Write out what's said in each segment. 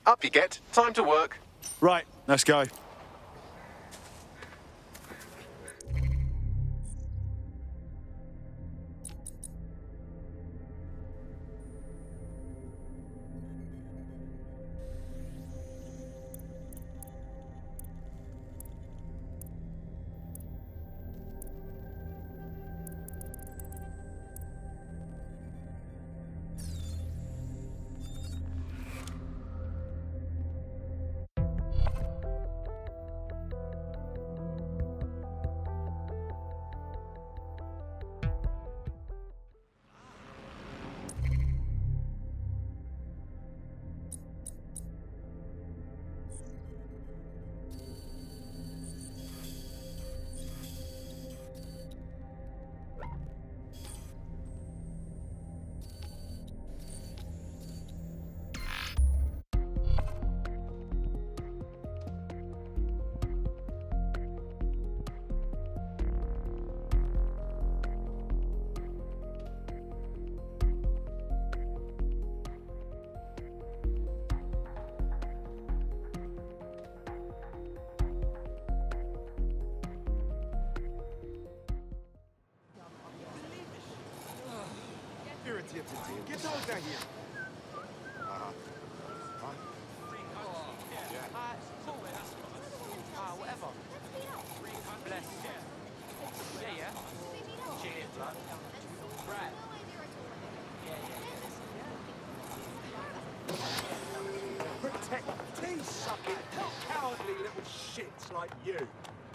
Up you get. Time to work. Right, let's go. Get those out here. Whatever. Bless. Yeah. Cheers, blood. Right. Protect tea-sucking, cowardly little shits like you.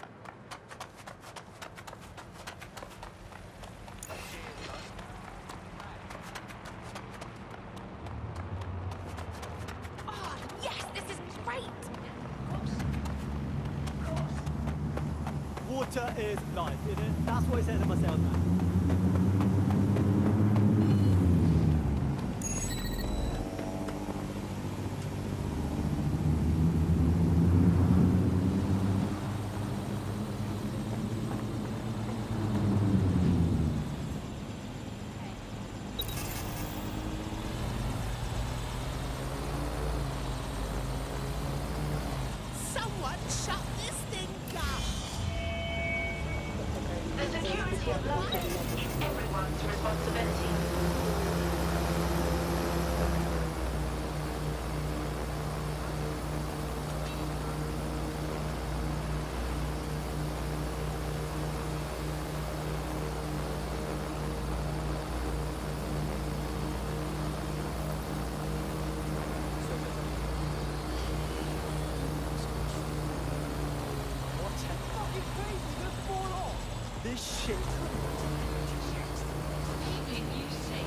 Water is life, isn't it? That's what I said to myself, man. Someone shut this thing down! The security of London is everyone's responsibility. This shit. Keeping you safe.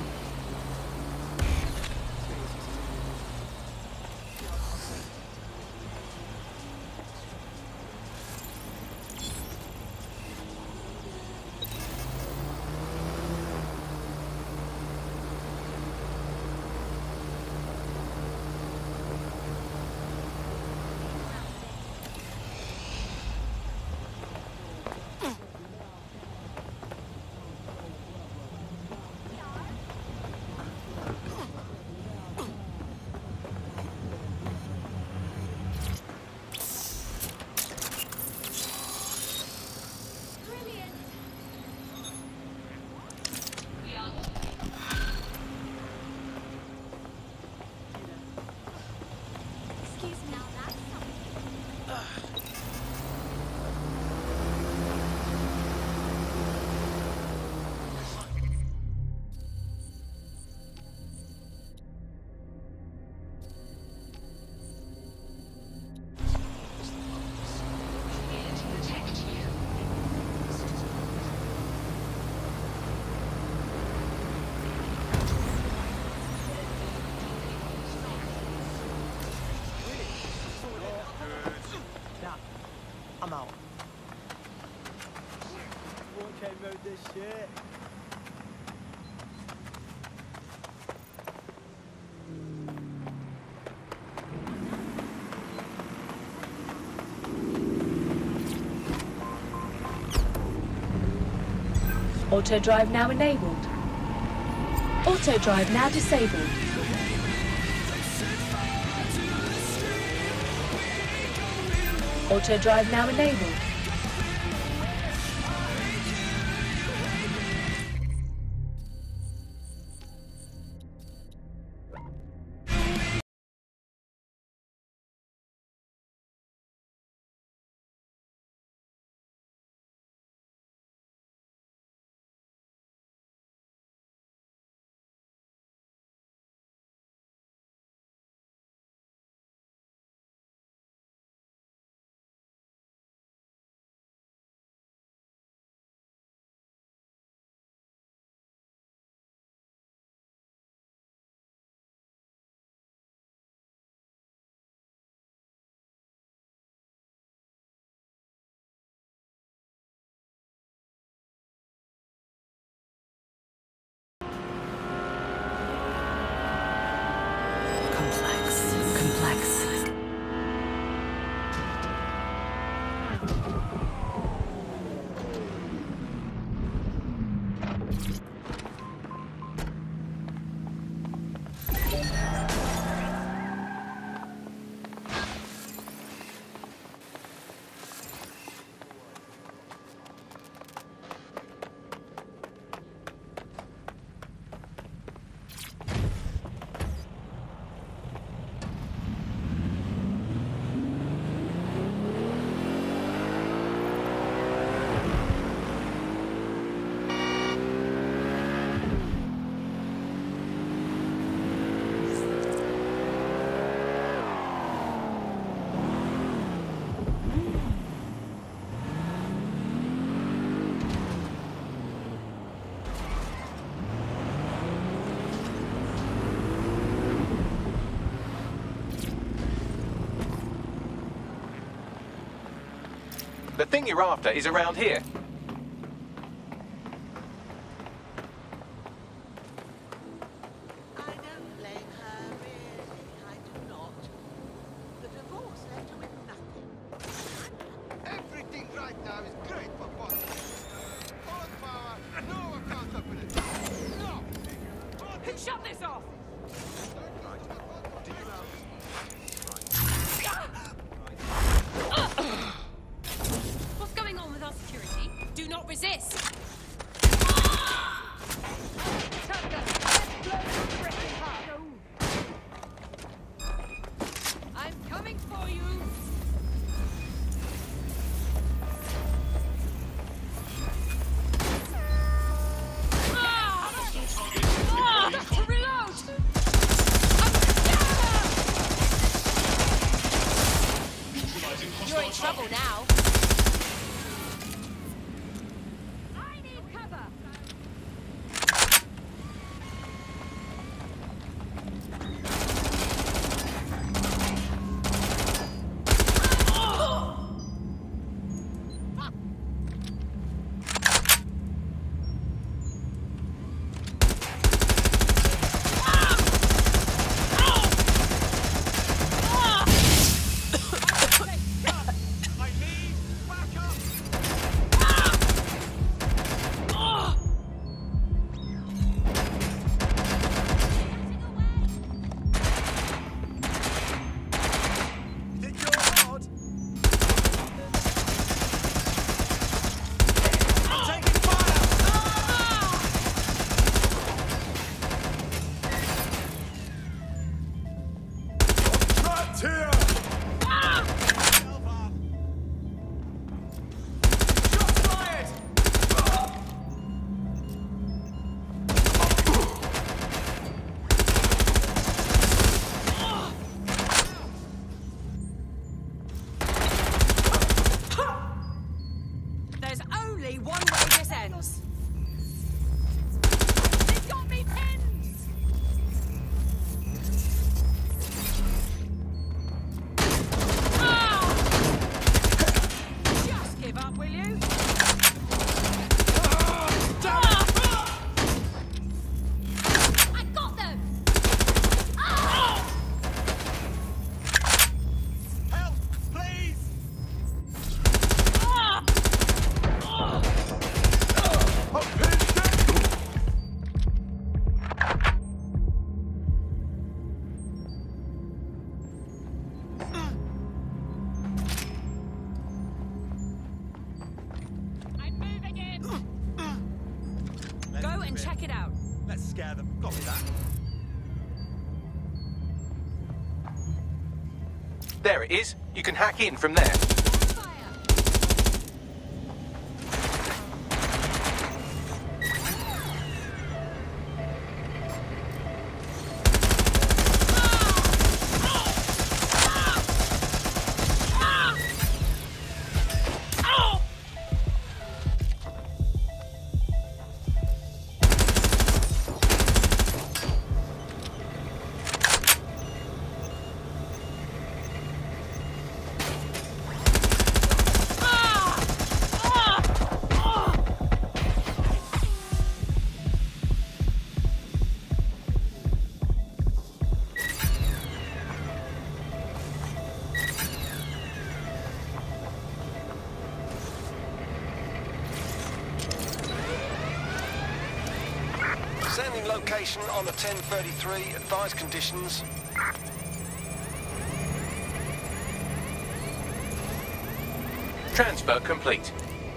I'm out. What came out this shit? Auto drive now enabled. Auto drive now disabled. Auto drive now enabled. The thing you're after is around here. I don't blame her, really. I do not. The divorce left her with nothing. Everything right now is great for politics. All power, no accountability. No! Who shut this off? What's going on with our security? Do not resist! I'm coming for you! To reload! You're in trouble now. I need cover. There's only one way this ends. They've got me pinned! bit. Check it out. Let's scare them. Got me that. There it is. You can hack in from there. Sending location on the 1033. Advised conditions. Transfer complete.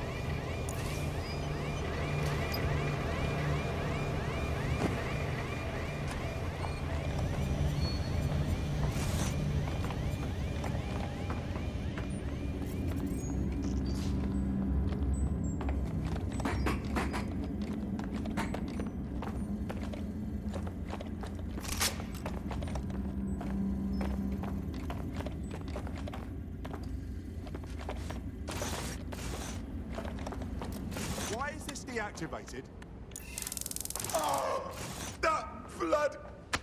Why is this deactivated? Oh, that blood!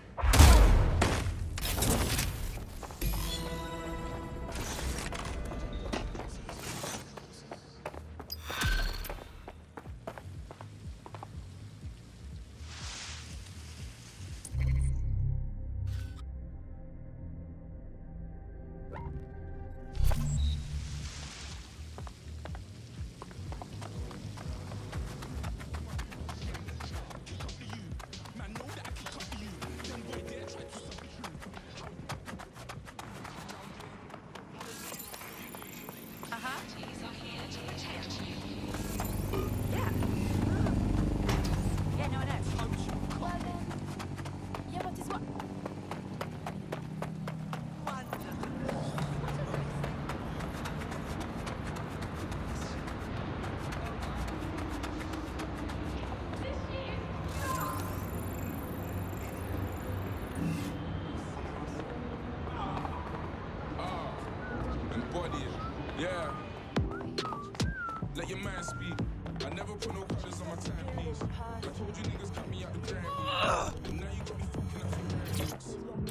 Yeah. Let your man speak. I never put no colors on my timepiece. I told you niggas cut me out the jam. And now you got me fucking up some rags.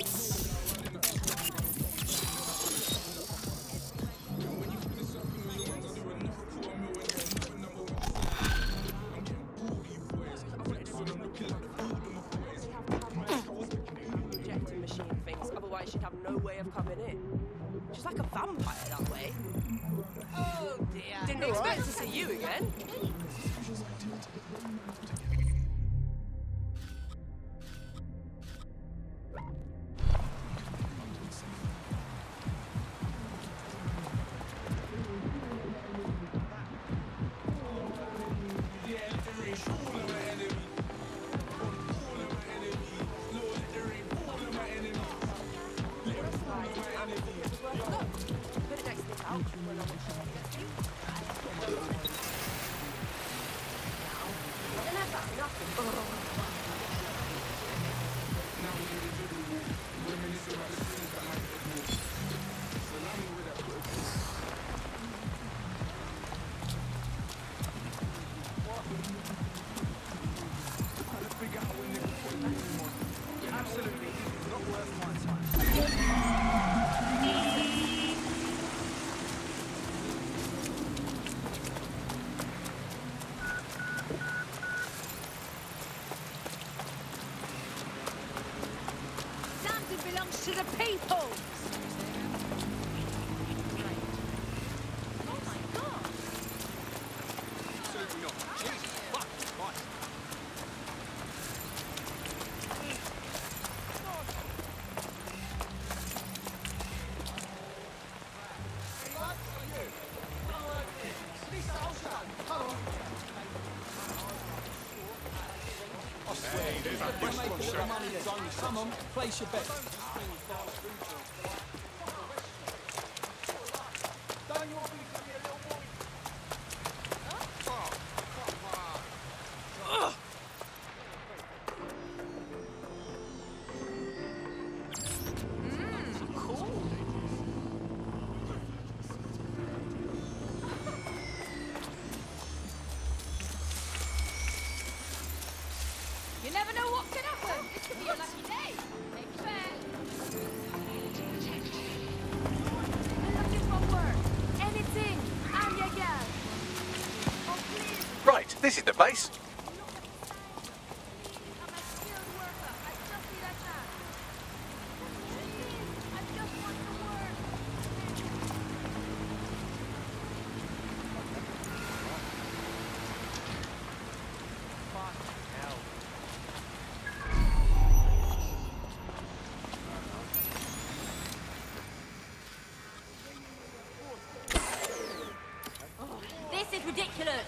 And when you finish up in millions, I'll do another $250,000 and another number one. I'm getting bored of you boys. I flex when I'm looking like the food of my boys. Projecting machine things, otherwise she'd have no way of coming in. She's like a vampire that way. Oh dear. Didn't expect to see you again. Belongs to the people! Oh my god! Absolutely not. Jesus, fuck, Christ. Come on, place your bet. You never know what could happen. This could be a lucky day. Take fair. We're looking for work. Anything. I'm your girl. Oh, please. Right, this is the place. I'm a skilled worker. I just need a chance. Please. I just want to work. This is ridiculous.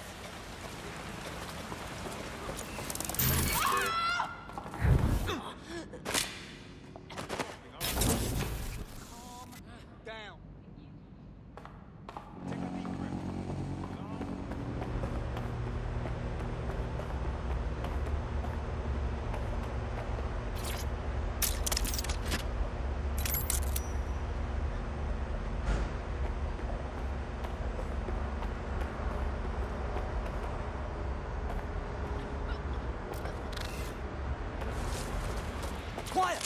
Quiet!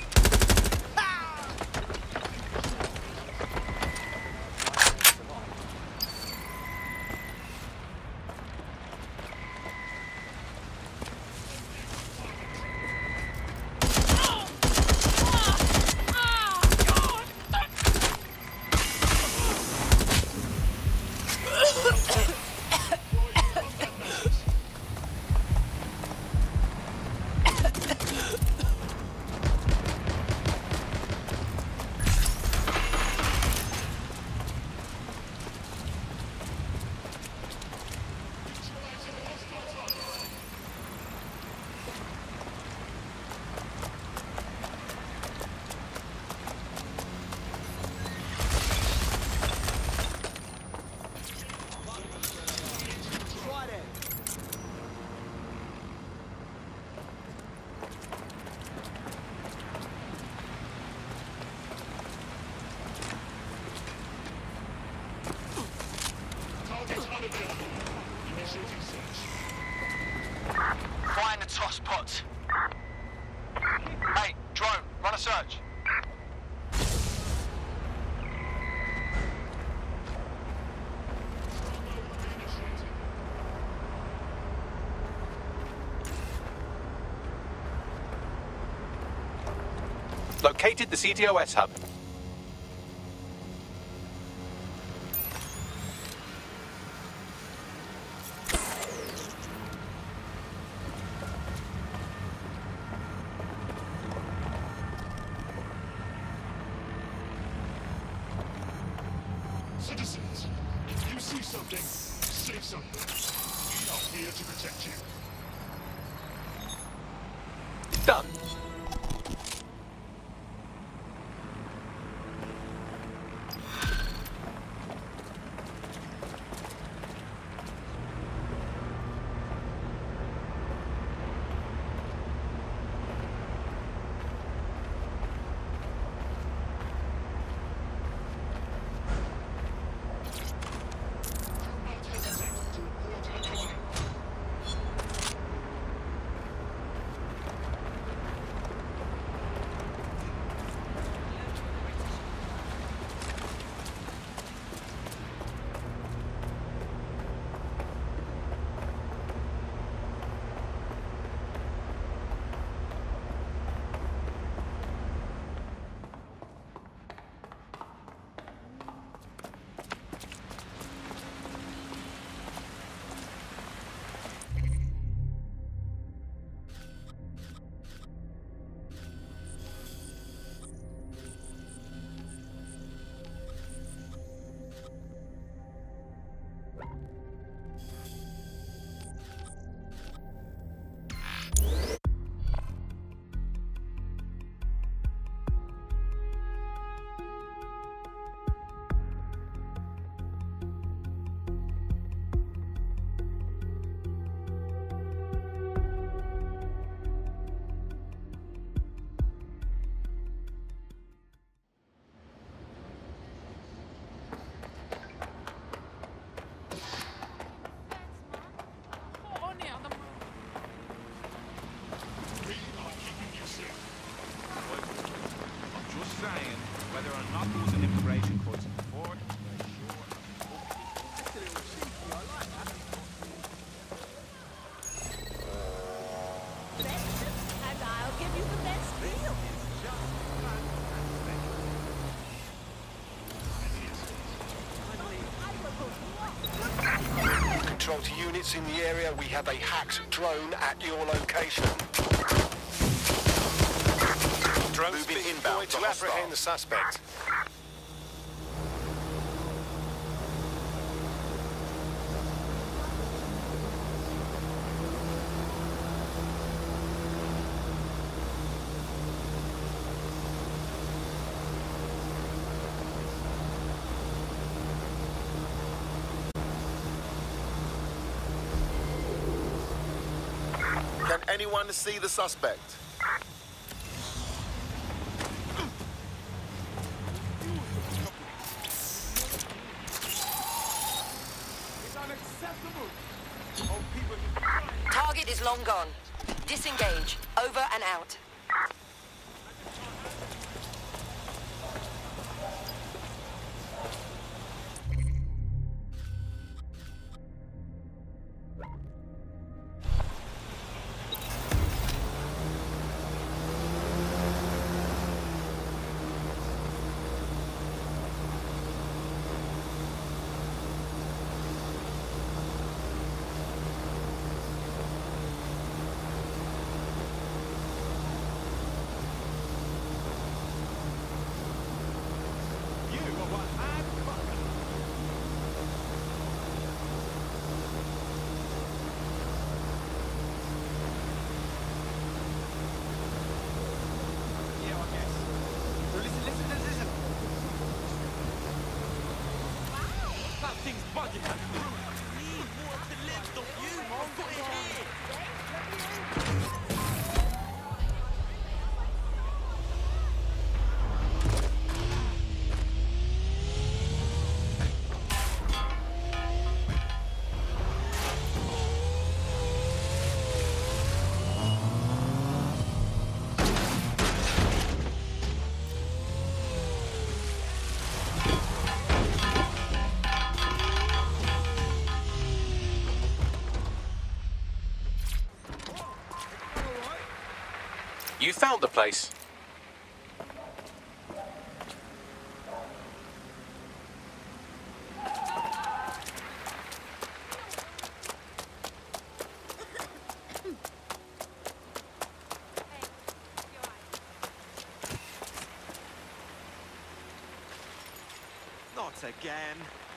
Find the toss pots. Hey, drone, run a search. Located the CTOS hub. Citizens, if you see something, say something. We are here to protect you. Done. saying whether or not there was an immigration court before. And I'll give you the best deal. Control to units in the area. We have a hacked drone at your location. Drone Moving being inbound deployed to to hostile. apprehend the suspect. Can anyone see the suspect? Target is long gone. Disengage. Over and out. You found the place. Not again.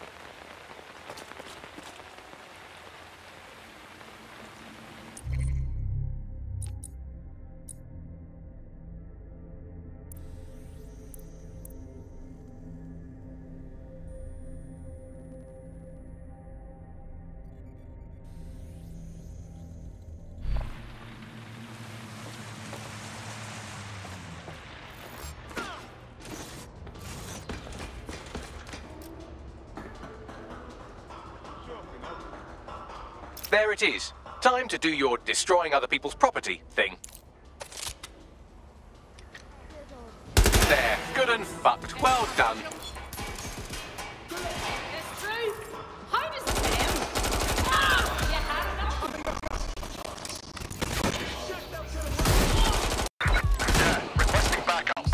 There it is. Time to do your destroying other people's property thing. There. Good and fucked. Well done. Requesting backup.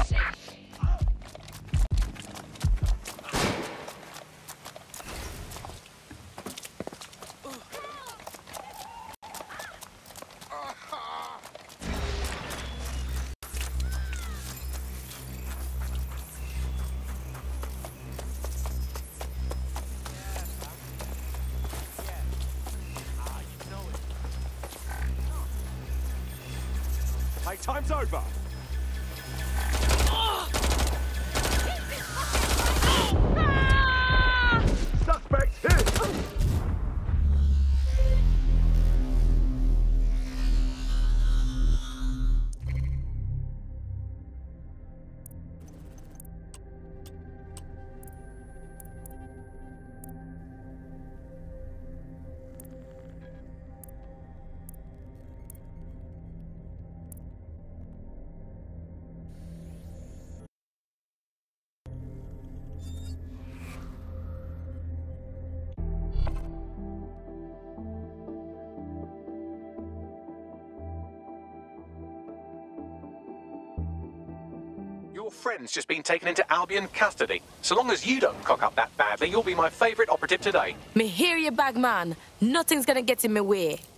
Hey, time's over. Suspect hit! Your friend's just been taken into Albion custody. So long as you don't cock up that badly, you'll be my favourite operative today. Me hear you, bag man. Nothing's gonna get in my way.